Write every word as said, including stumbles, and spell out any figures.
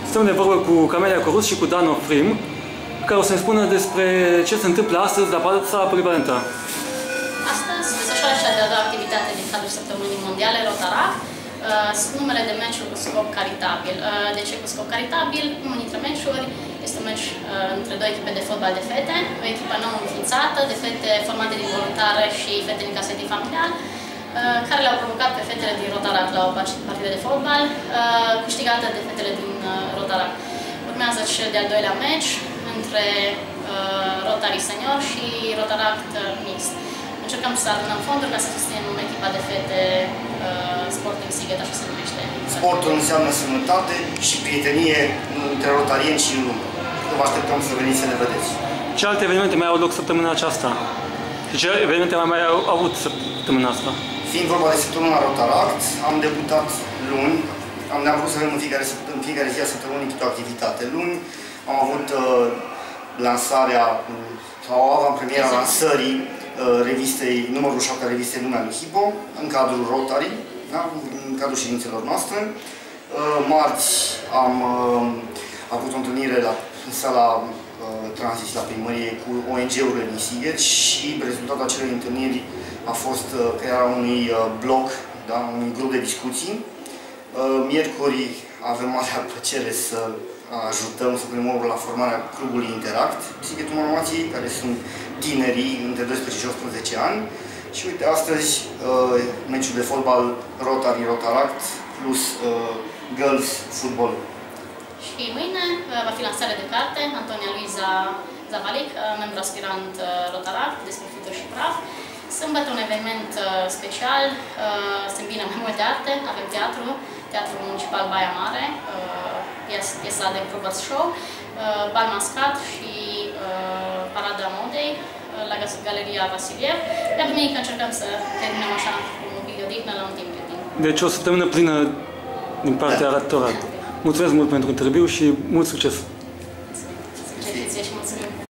Stăm de vorbă cu Camelia Corus și cu Dan Ofrim, care o să ne spună despre ce se întâmplă astăzi la sala polivalentă. Astăzi se desfășoară cea de-a doua activitate din cadrul Săptămânii Mondiale Rotaract. Sunt numele de meciuri cu scop caritabil. De ce cu scop caritabil? Unul dintre meciuri este un meci între două echipe de fotbal de fete, o echipă nouă înființată, de fete formate din voluntare și fete din casetii familial, care le-au provocat pe fetele din Rotaract la o partidă de fotbal, câștigată de fetele din Rotaract. Urmează cel de-al doilea meci între Rotary Senior și Rotaract Mixt. Încercăm să adunăm fonduri ca să susținem echipa de fete Sporting Sighet, așa se numește. Sportul înseamnă sănătate și prietenie între rotarieni și în lume. Vă așteptăm să veniți să ne vedeți. Ce alte evenimente mai au loc săptămâna aceasta? Și ce evenimente mai mai au avut săptămâna asta? Fiind vorba de săptămâna Rotaract, am debutat luni. Am ne-am vrut să avem în fiecare, în fiecare zi a săptămânii câte o activitate. Luni am avut uh, lansarea sau avantpremiera lansării uh, revistei, numărul șapte a revistei Lumea lui Hippo, în cadrul Rotary, da? În cadrul ședințelor noastre. Uh, marți am uh, avut o întâlnire la, în sala uh, Tranzis la primărie cu O N G-urile din Sighet și rezultatul acelei întâlniri a fost uh, crearea unui uh, blog, da? Unui grup de discuții. Miercuri avem marea plăcere să ajutăm să punem omul la formarea clubului Interact Sighetul Monomației, care sunt tinerii între doisprezece și optsprezece ani. Și uite, astăzi meciul de fotbal Rotary Rotaract plus Girls Football. Și mâine va fi lansarea de carte Antonia Luiza Zavalic, membru aspirant Rotaract, despre fluturi și praf. Sâmbătă un eveniment uh, special, uh, se îmbină mai multe arte, avem teatru, Teatrul Municipal Baia Mare, uh, pies, piesa de Probați Show, uh, bal mascat și uh, parada modei uh, la Galeria Vasiliev. Iar duminică încercăm să terminăm așa cu un pic de odihnă la un timp de timp. Deci o săptămână plină din partea Rotaract. Mulțumesc mult pentru interviu și mult succes! Succes și